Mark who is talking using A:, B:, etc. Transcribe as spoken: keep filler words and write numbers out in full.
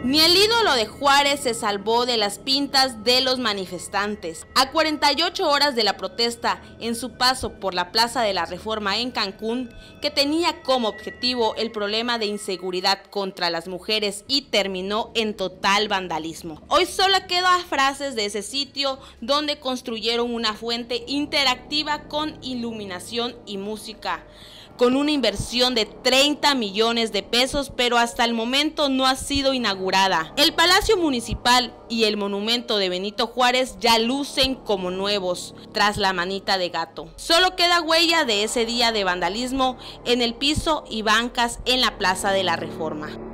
A: Ni el ídolo de Juárez se salvó de las pintas de los manifestantes. A cuarenta y ocho horas de la protesta en su paso por la Plaza de la Reforma en Cancún, que tenía como objetivo el problema de inseguridad contra las mujeres y terminó en total vandalismo. Hoy solo quedan frases de ese sitio donde construyeron una fuente interactiva con iluminación y música, con una inversión de treinta millones de pesos, pero hasta el momento no ha sido inaugurada. El Palacio Municipal y el monumento de Benito Juárez ya lucen como nuevos, tras la manita de gato. Solo queda huella de ese día de vandalismo en el piso y bancas en la Plaza de la Reforma.